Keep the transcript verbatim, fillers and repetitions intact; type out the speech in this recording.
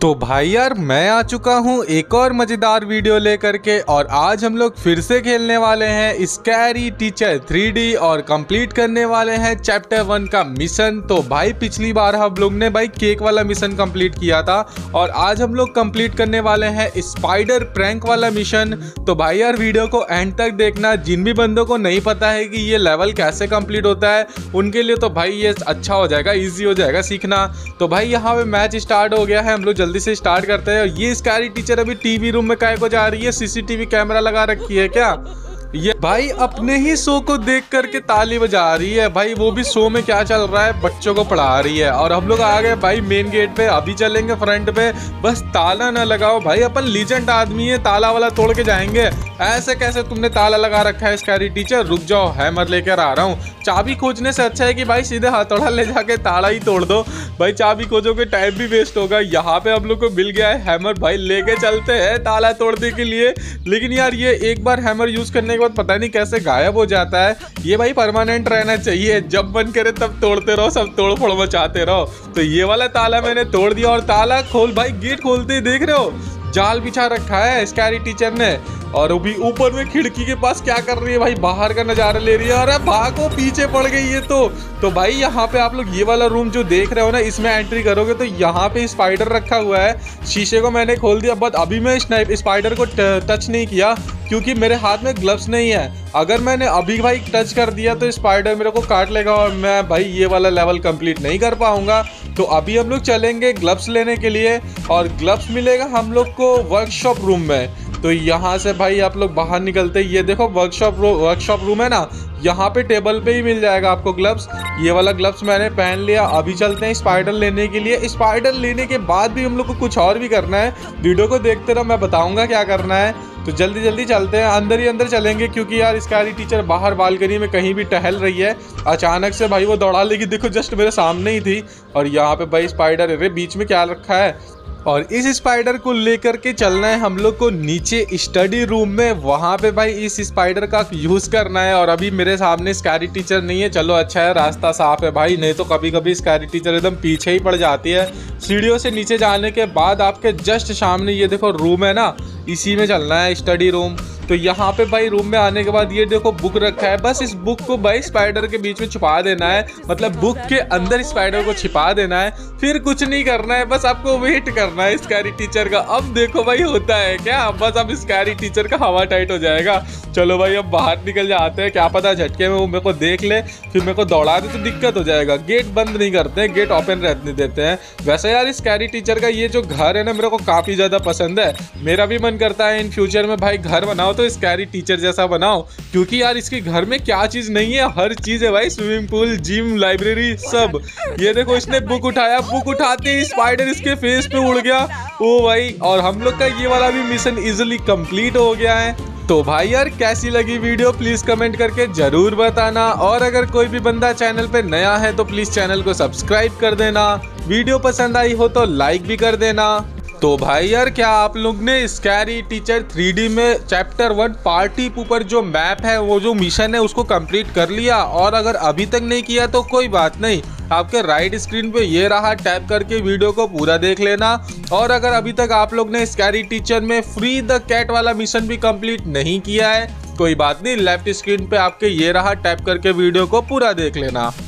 तो भाई यार मैं आ चुका हूँ एक और मज़ेदार वीडियो लेकर के, और आज हम लोग फिर से खेलने वाले हैं स्कैरी टीचर थ्री डी और कंप्लीट करने वाले हैं चैप्टर वन का मिशन। तो भाई पिछली बार हम लोग ने भाई केक वाला मिशन कंप्लीट किया था और आज हम लोग कंप्लीट करने वाले हैं स्पाइडर प्रैंक वाला मिशन। तो भाई यार वीडियो को एंड तक देखना। जिन भी बंदों को नहीं पता है कि ये लेवल कैसे कंप्लीट होता है उनके लिए तो भाई ये अच्छा हो जाएगा, ईजी हो जाएगा सीखना। तो भाई यहाँ पे मैच स्टार्ट हो गया है, हम लोग जल्दी से स्टार्ट करते हैं। ये स्कैरी टीचर अभी टीवी रूम में काहे को जा रही है? सीसीटीवी कैमरा लगा रखी है क्या? ये भाई अपने ही शो को देख करके ताली बजा रही है भाई, वो भी शो में क्या चल रहा है, बच्चों को पढ़ा रही है। और हम लोग आ गए भाई मेन गेट पे, अभी चलेंगे फ्रंट पे। बस ताला ना लगाओ भाई, अपन लीजेंड आदमी है, ताला वाला तोड़ के जाएंगे। ऐसे कैसे तुमने ताला लगा रखा है स्कैरी टीचर? रुक जाओ, हैमर लेकर आ रहा हूँ। चाबी खोजने से अच्छा है कि भाई सीधे हथौड़ा ले जाके ताला ही तोड़ दो भाई, चाबी खोजोगे टाइम भी वेस्ट होगा। यहाँ पे हम लोग को मिल गया है हैमर भाई, लेके चलते हैं ताला तोड़ने के लिए। लेकिन यार ये एक बार हैमर यूज करने के बाद पता नहीं कैसे गायब हो जाता है। ये भाई परमानेंट रहना चाहिए, जब मन करे तब तोड़ते रहो, सब तोड़ फोड़ मचाते रहो। तो ये वाला ताला मैंने तोड़ दिया और ताला खोल भाई, गेट खोलते ही देख रहे हो जाल बिछा रखा है स्कैरी टीचर ने। और अभी ऊपर में खिड़की के पास क्या कर रही है भाई, बाहर का नजारा ले रही है। अरे भागो, पीछे पड़ गई ये तो। तो भाई यहाँ पे आप लोग ये वाला रूम जो देख रहे हो ना, इसमें एंट्री करोगे तो यहाँ पे स्पाइडर रखा हुआ है। शीशे को मैंने खोल दिया, बट अभी मैं स्नाइप स्पाइडर को टच नहीं किया क्योंकि मेरे हाथ में ग्लव्स नहीं है। अगर मैंने अभी भाई टच कर दिया तो स्पाइडर मेरे को काट लेगा और मैं भाई ये वाला लेवल कंप्लीट नहीं कर पाऊंगा। तो अभी हम लोग चलेंगे ग्लव्स लेने के लिए, और ग्लव्स मिलेगा हम लोग को वर्कशॉप रूम में। तो यहाँ से भाई आप लोग बाहर निकलते, ये देखो वर्कशॉप वर्कशॉप रूम है ना, यहाँ पे टेबल पे ही मिल जाएगा आपको ग्लव्स। ये वाला ग्लव्स मैंने पहन लिया। अभी चलते हैं स्पाइडर लेने के लिए। स्पाइडर लेने के बाद भी हम लोग को कुछ और भी करना है, वीडियो को देखते रहो, मैं बताऊंगा क्या करना है। तो जल्दी जल्दी चलते हैं, अंदर ही अंदर चलेंगे क्योंकि यार स्कैरी टीचर बाहर बालकनी में कहीं भी टहल रही है। अचानक से भाई वो दौड़ा लेगी, देखो जस्ट मेरे सामने ही थी। और यहाँ पे भाई स्पाइडर, अरे बीच में क्या रखा है? और इस स्पाइडर को लेकर के चलना है हम लोग को नीचे स्टडी रूम में, वहाँ पे भाई इस स्पाइडर का यूज़ करना है। और अभी मेरे सामने स्कैरी टीचर नहीं है, चलो अच्छा है रास्ता साफ है भाई, नहीं तो कभी कभी स्कैरी टीचर एकदम पीछे ही पड़ जाती है। सीढ़ियों से नीचे जाने के बाद आपके जस्ट सामने ये देखो रूम है ना, इसी में चलना है स्टडी रूम। तो यहाँ पे भाई रूम में आने के बाद ये देखो बुक रखा है, बस इस बुक को भाई स्पाइडर के बीच में छुपा देना है, मतलब बुक के अंदर स्पाइडर को छिपा देना है। फिर कुछ नहीं करना है, बस आपको वेट करना है स्कैरी टीचर का। अब देखो भाई होता है क्या, बस अब स्कैरी टीचर का हवा टाइट हो जाएगा। चलो भाई अब बाहर निकल जाते हैं, क्या पता झटके में वो मेरे को देख ले फिर मेरे को दौड़ा दे तो दिक्कत हो जाएगा। गेट बंद नहीं करते हैं, गेट ओपन रहने देते हैं। वैसे यार स्कैरी टीचर का ये जो घर है ना, मेरे को काफ़ी ज़्यादा पसंद है। मेरा भी मन करता है इन फ्यूचर में भाई घर बनाओ तो स्कैरी टीचर जैसा बनाओ, क्योंकि यार इसके घर में क्या चीज नहीं है, हर चीज है भाई, स्विमिंग पूल, जिम, लाइब्रेरी, सब। ये देखो इसने बुक उठाया, बुक उठाते ही स्पाइडर इसके फेस पे उड़ गया। ओ भाई, और हम लोग का ये वाला भी मिशन इजीली कंप्लीट हो गया है। तो भाई यार कैसी लगी वीडियो प्लीज कमेंट करके जरूर बताना, और अगर कोई भी बंदा चैनल पे नया है तो प्लीज चैनल को सब्सक्राइब कर देना। वीडियो पसंद आई हो तो लाइक भी कर देना। तो भाई यार क्या आप लोग ने स्कैरी टीचर थ्री डी में चैप्टर वन पार्टी ऊपर जो मैप है, वो जो मिशन है उसको कंप्लीट कर लिया? और अगर अभी तक नहीं किया तो कोई बात नहीं, आपके राइट स्क्रीन पे ये रहा, टैप करके वीडियो को पूरा देख लेना। और अगर अभी तक आप लोग ने स्कैरी टीचर में फ्री द कैट वाला मिशन भी कंप्लीट नहीं किया है, कोई बात नहीं, लेफ्ट स्क्रीन पे आपके ये रहा, टैप करके वीडियो को पूरा देख लेना।